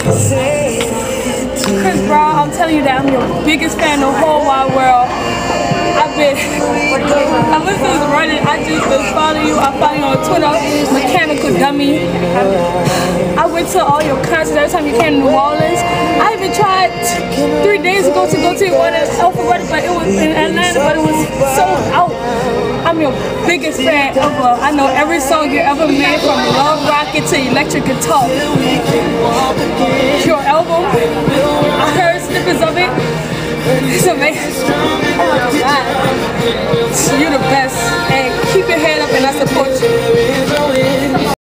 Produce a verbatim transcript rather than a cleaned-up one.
Chris Brown, I'm telling you that I'm your biggest fan in the whole wide world. I've been, ever since running, I just been following you. I follow you on Twitter, Mechanical Dummy. I went to all your concerts every time you came to New Orleans. I even tried three days ago to go to one in Alpharetta, but it was in Atlanta, but it was sold out. I'm your biggest fan ever. I know every song you ever made, from Love Rocket to Electric Guitar. Your album, I heard snippets of it. It's amazing.